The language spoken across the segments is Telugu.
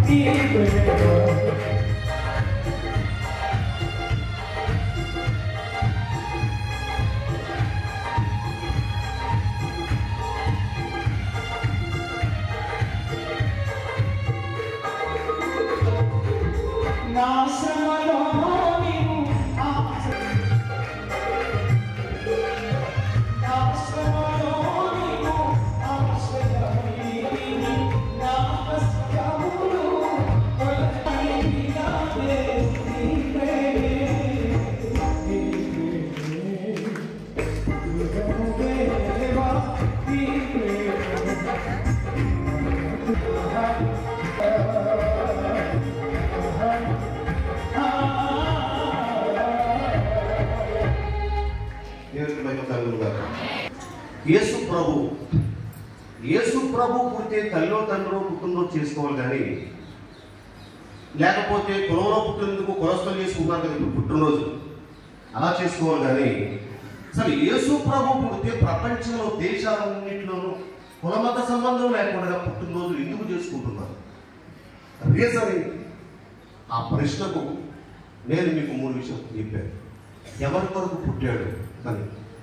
యేసు ప్రభు పుట్టే తల్లో తండ్రో పుట్టినరోజు చేసుకోవాలి కానీ, లేకపోతే కులంలో పుట్టినందుకు కులస్తులు చేసుకున్నారు కదా ఇప్పుడు పుట్టినరోజు అలా చేసుకోవాలి కానీ, అసలు యేసు ప్రభు పుడితే ప్రపంచంలో దేశాలన్నింటిలోనూ కులమత సంబంధం లేకుండా పుట్టినరోజు ఎందుకు చేసుకుంటున్నారు? రీజన్ ఆ ప్రశ్నకు నేను మీకు 3 విషయం చెప్పాను. ఎవరి కొరకు పుట్టాడు అని.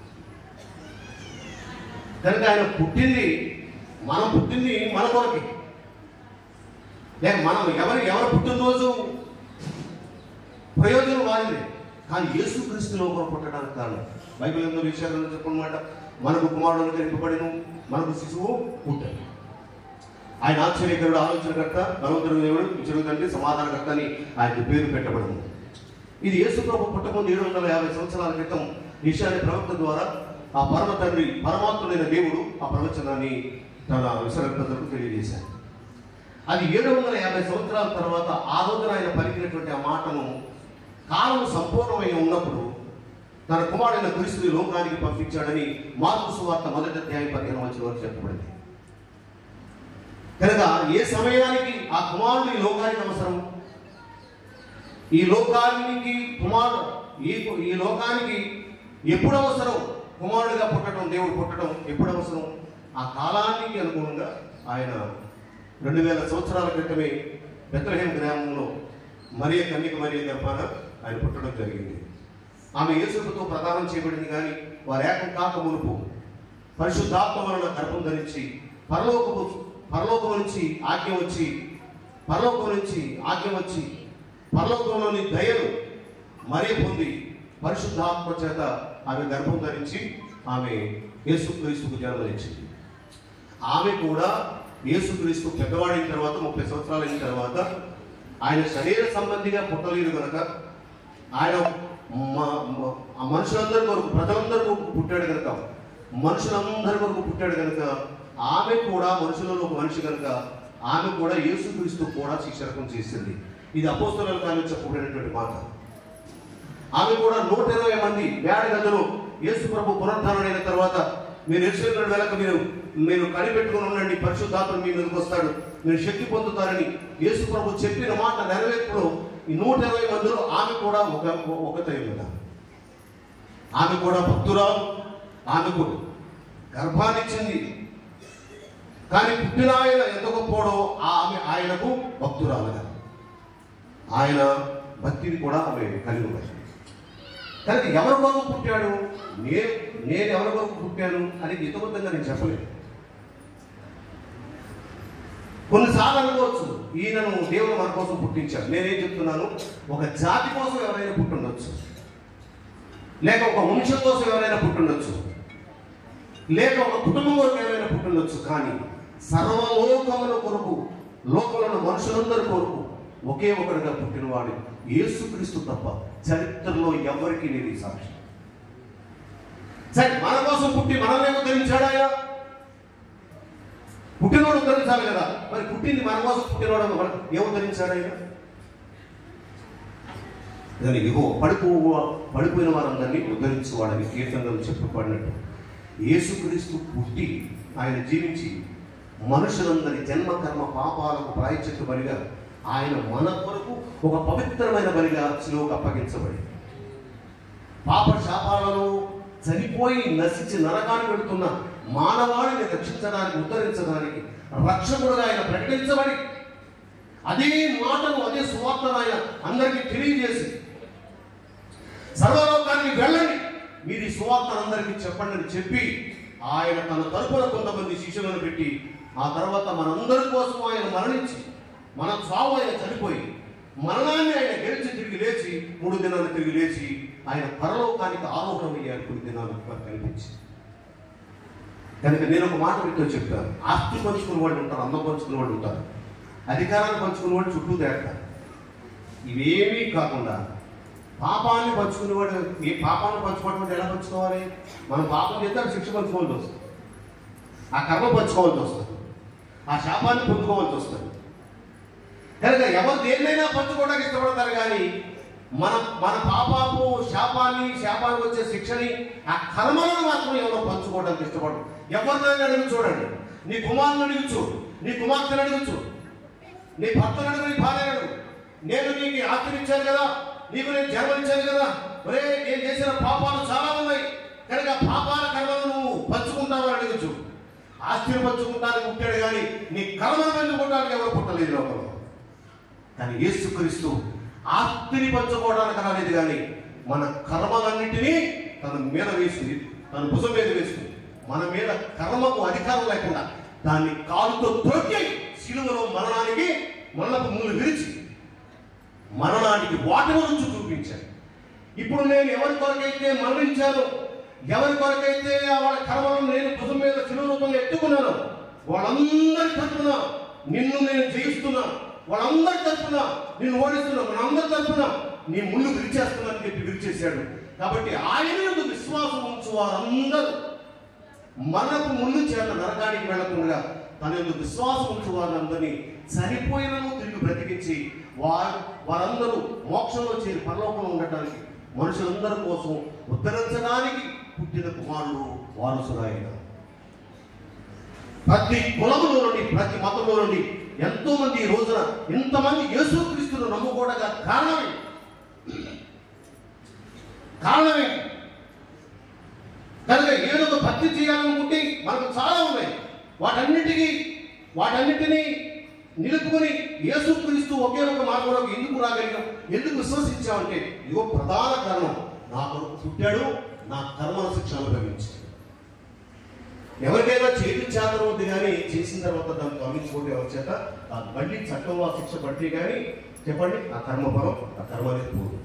కనుక ఆయన మనం పుట్టింది మన కొరకి. లేక మనం ఎవరు పుట్టినరోజు ప్రయోజనం వారింది, కానీ యేసుక్రీస్తులో కొరకు పుట్టడానికి కారణం. బైబిల్ ఎంతో విషయాలను చెప్పనమాట. మనకు కుమారుడు నింపబడిను, మనకు శిశువు పుట్టాడు. ఆయన ఆశ్చర్యకరుడు, ఆలోచనకర్త, బలవంతుడు దేవుడు, ఇచ్చిన తండ్రి, సమాధానకర్త అని ఆయనకు పేరు పెట్టబడింది. ఇది యేసు ప్రభు పుట్టకముందు 750 సంవత్సరాల క్రితం ఈశాన్య ప్రవక్త ద్వారా ఆ పరమ తండ్రి, పరమాత్ముడైన దేవుడు ఆ ప్రవచనాన్ని తన విశ్వరక్తకు తెలియజేశాడు. అది 750 సంవత్సరాల తర్వాత ఆ రోజున ఆయన పలికినటువంటి ఆ మాటను కాలం సంపూర్ణమై ఉన్నప్పుడు తన కుమారుడైన క్రీస్తుని లోకానికి పంపించాడని మార్కు సువార్త 1వ అధ్యాయం 15వ వచనంలో చెప్పబడింది. కనుక ఏ సమయానికి ఆ కుమారుడు ఈ లోకానికి అవసరం, ఈ లోకానికి ఈ లోకానికి ఎప్పుడు అవసరం, కుమారుడిగా పుట్టడం, దేవుడు పుట్టడం ఎప్పుడు అవసరం, ఆ కాలానికి అనుగుణంగా ఆయన 2000 సంవత్సరాల క్రితమే బెత్లెహేం గ్రామంలో మరియ కన్యక మరియ గర్భాన ఆయన పుట్టడం జరిగింది. ఆమె యేసుతో ప్రదానం చేయబడింది. కానీ వారి ఏకం కాక మునుపు పరిశుద్ధాత్మ వలన గర్భం ధరించి పరలోకం నుంచి ఆజ్ఞ వచ్చి పరలోకంలోని దయను మరియ పొంది పరిశుద్ధాత్మ చేత ఆమె గర్భం ధరించి ఆమె యేసుక్రీస్తుకు జన్మనిచ్చింది. ఆమె కూడా యేసుక్రీస్తు పెద్దవాడైన తర్వాత 30 సంవత్సరాలు అయిన తర్వాత ఆయన శరీర సంబంధిగా పుట్టలేదు కనుక, ఆయన మనుషులందరి కొరకు, ప్రజలందరి కొరకు పుట్టాడు కనుక, మనుషులందరి కొరకు పుట్టాడు కనుక ఆమె కూడా మనుషులలో ఒక మనిషి కనుక ఆమె కూడా యేసుక్రీస్తు కూడా శిష్యరకం చేసింది. ఇది అపోస్తలుల కాలంలో చెప్పబడినటువంటి మాట. ఆమె కూడా 120 మంది వేడి గదులు యేసు ప్రభు పునరుద్ధానమైన తర్వాత మీరు యెరూషలేము వెళ్ళక మీరు కనిపెట్టుకుని ఉండండి, పరిశుద్ధాత్మ మీ మీదకి వస్తాడు, మీరు శక్తి పొందుతారని యేసు ప్రభు చెప్పిన మాట నెరవేర్పులో ఈ 120 మందిలో ఆమె కూడా ఒకతై ఉన్నారు. ఆమె కూడా భక్తురాలు, ఆమె కూడా గర్భాన్నిచ్చింది. కానీ పుట్టిన ఆయన ఎంత గొప్పడో ఆమె ఆయనకు భక్తురాలుగా, ఆయన భక్తిని కూడా ఆమె కలిగి ఉన్నది. కనుక ఎవరి కొరకు పుట్టాడు, నేను ఎవరి కొరకు పుట్టాను అని హితబద్ధంగా నేను చెప్పలేను. కొన్నిసార్లు అనుకోవచ్చు ఈయనను దేవుడు మన కోసం పుట్టించాడు. నేనేం చెప్తున్నాను, ఒక జాతి కోసం ఎవరైనా పుట్టుండొచ్చు, లేక ఒక వంశం కోసం ఎవరైనా పుట్టుండొచ్చు, లేక ఒక కుటుంబం కొరకు ఎవరైనా పుట్టుండొచ్చు. కానీ సర్వలోకముల కొరకు, లోకంలో మనుషులందరి కొరకు ఒకే ఒకటిగా పుట్టినవాడు యేసుక్రీస్తు తప్ప చరిత్రలో ఎవరికి లేదు సాక్షి. సరే, మన కోసం పుట్టి మనల్ని ఉద్ధరించాడు ఆయన. పుట్టినవాడు ఉద్ధరించాలి కదా, మరి పుట్టింది మన కోసం పుట్టినవాడు ఏముద్ధరించాడు ఆయన? దాని ఇగో పడిపోయిన వారందరినీ ఉద్ధరించేవాడని కీర్తనలు చెప్పబడినట్టు యేసుక్రీస్తు పుట్టి ఆయన జీవించి మనుషులందరి జన్మ కర్మ పాపాలకు ప్రాయశ్చిత్త బలిగా ఆయన మన కొరకు ఒక పవిత్రమైన బలిగా శిలువకు అప్పగించబడి పాప శాపాలను చనిపోయి నశించి నరకానికి వెళుతున్న మానవాళిని రక్షించడానికి, ఉద్ధరించడానికి రక్షకుడుగా ఆయన ప్రకటించబడి అదే మాటను, అదే సువార్తను ఆయన అందరికీ తెలియజేసి, సర్వలోకానికి వెళ్ళండి, మీరు ఈ సువార్తను అందరికీ చెప్పండి అని చెప్పి ఆయన తన తరపున కొంతమంది శిష్యులను పెట్టి, ఆ తర్వాత మనందరి కోసం ఆయన మరణించి, మన చావు ఆయన చనిపోయి, మరణాన్ని ఆయన గెలిచి తిరిగి లేచి 3 దినాలు తిరిగి లేచి ఆయన పరలోకానికి ఆరోహణమయ్యారు. 3 దినాలకు కనిపించి. కనుక నేను ఒక మాట మీతో చెప్తాను. ఆస్తి పంచుకునే వాళ్ళు ఉంటారు, అందం పంచుకునే వాళ్ళు ఉంటారు, అధికారాన్ని పంచుకునే వాళ్ళు చుట్టూ తేడతారు. ఇవేమీ కాకుండా పాపాన్ని పంచుకునేవాడు, ఏ పాపాన్ని పంచుకోవడం ఎలా పంచుకోవాలి? మనం పాపం చేస్తే శిక్ష పంచుకోవాల్సి వస్తుంది, ఆ కర్మ పంచుకోవాల్సి వస్తుంది, ఆ శాపాన్ని పొందుకోవాల్సి వస్తుంది. కనుక ఎవరు దేన్నైనా పంచుకోవడానికి ఇష్టపడతారు, కానీ మన పాపాపు శాపానికి వచ్చే శిక్షని, ఆ కర్మలను మాత్రం ఎవరో పంచుకోవడానికి ఇష్టపడరు. ఎవరినైనా అడిగి చూడండి, నీ కుమారుని అడిగి చూడు, నీ కుమార్తెను అడిగి చూడు, నీ భర్తను అడుగు, నీ భార్యను అడుగు. నేను నీకు ఆశ్రయించాను కదా, నీకు నేను జన్మనిచ్చాను కదా, ఒరే నేను చేసిన పాపాలు చాలా ఉన్నాయి, కనుక పాపాల కర్మలను నువ్వు పంచుకుంటావని అడిగి చూడు. ఆస్తిని పంచుకుంటానికి పుట్టాడు, కానీ నీ కర్మను పంచుకోవడానికి ఎవరు పుట్టలేదు లోకంలో. కానీ యేసుక్రీస్తు ఆస్తిని పంచుకోవడానికి రాలేదు, కానీ మన కర్మలన్నింటినీ తన మీద వేసింది, తన భుజం మీద వేసింది. మన మీద కర్మకు అధికారం లేకుండా దాన్ని కాలుతో త్రొక్కి శిలువలో మరణపు ముళ్ళు విరిచి మరణానికి వాటిని నుంచి చూపించాను. ఇప్పుడు నేను ఎవరి కొరకైతే మరణించాను, ఎవరి కొరకైతే వాళ్ళ కర్మలను నేను భుజం మీద శిలువ రూపంగా ఎత్తుకున్నాను, వాళ్ళందరి తరపున నిన్ను నేను జయిస్తున్నా, వాళ్ళందరి తరపున నిన్ను ఓడిస్తున్నా, మనందరి తరపున నీ ముళ్ళు విరిచేస్తున్నానని చెప్పి విరిచేశాడు. కాబట్టి ఆయన విశ్వాసం ఉంచు వారందరూ మనకు ముళ్ళు చేత నరకానికి వెళ్లకుండా తన ఎందుకు విశ్వాసం ఉంచు వారందరినీ చనిపోయినను తిరిగి బ్రతికించి వారందరూ మోక్షంలో చేరి పరలోకంలో ఉండటానికి, మనుషులందరి కోసం ఉద్ధరించడానికి పుట్టిన కుమారుడు వారసురాయన. ప్రతి కులములో నుండి, ప్రతి మతంలో నుండి ఎంతో మంది ఈ రోజున ఇంతమంది యేసుక్రీస్తును నమ్ముకోవడానికి కారణమే కనుక ఏదో ఒక భక్తి చేయాలనుకుంటే మనకు చాలా ఉన్నాయి. వాటన్నిటినీ నిలుపుకొని యేసుక్రీస్తు ఒకే ఒక మార్గంలోకి ఎందుకు రాగలిగాం, ఎందుకు విశ్వసించామంటే ఇదిగో ప్రధాన కారణం, నా కొరకు పుట్టాడు, నా కర్మల శిక్ష అనుభవించాడు. ఎవరికైనా చేయించాదనం ఉంది, కానీ చేసిన తర్వాత దాన్ని గమనించుకోండి ఎవరి చేత మళ్ళీ చట్టంలో ఆ శిక్ష పడితే కానీ చెప్పండి ఆ కర్మఫలం, ఆ కర్మ అనేది పోదు.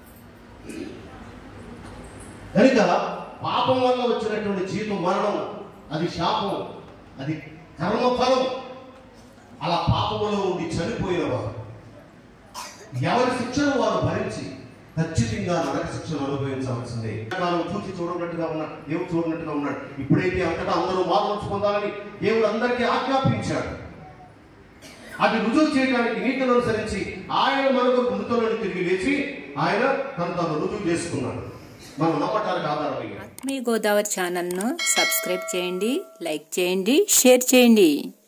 కనుక పాపం వల్ల వచ్చినటువంటి జీవితం మరణం, అది శాపం, అది కర్మఫలం. అలా పాపములో ఉండి చనిపోయిన వారు ఎవరి శిక్షను వారు భరించి ఖచ్చితంగా నరక శిక్షను అనుభవించవలసిందే. చూసి చూడనట్టుగా ఉన్నాడు, దేవుడు చూడనట్టుగా ఉన్నాడు. ఇప్పుడైతే అంతటా అందరూ మార్పు పొందాలని దేవుడు అందరికీ ఆజ్ఞాపించాడు. అది రుజువు చేయడానికి నీతిని అనుసరించి ఆయన మనకు మృతులను తిరిగి లేచి ఆయన తను రుజువు చేసుకున్నాడు. మనం నమ్మటానికి ఆధారమయ్యాడు. మీ గోదావరి ఛానల్ను సబ్స్క్రైబ్ చేయండి, లైక్ చేయండి, షేర్ చేయండి.